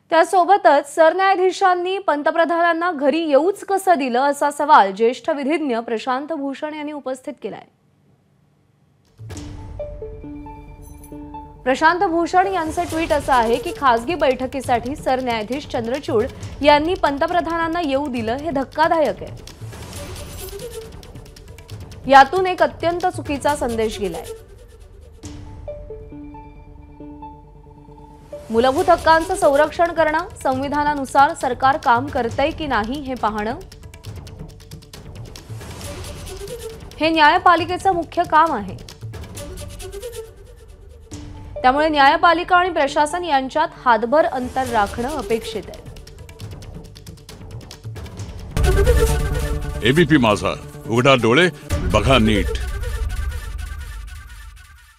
त्यासोबतच सरन्यायाधीशांनी पंतप्रधानांना घरी येऊच कसं दिलं असा सवाल ज्येष्ठ विधिज्ञ प्रशांत भूषण यांनी उपस्थित केलाय। प्रशांत भूषण यांचे ट्विट असं आहे की खासगी बैठकीसाठी सरन्यायाधीश चंद्रचूड यांनी पंतप्रधानांना येऊ दिलं हे धक्कादायक आहे। यातून एक अत्यंत चुकीचा संदेश गेलाय। मूलभूत हक्कांचं संरक्षण करणं, संविधानानुसार सरकार काम करतंय की नाही हे पाहणं हे न्यायपालिकेचं मुख्य काम आहे। त्यामुळे न्यायपालिका आणि प्रशासन यांच्यात हातभर अंतर राखणं अपेक्षित आहे। एबीपी माझा, उघडा डोळे बघा नीट।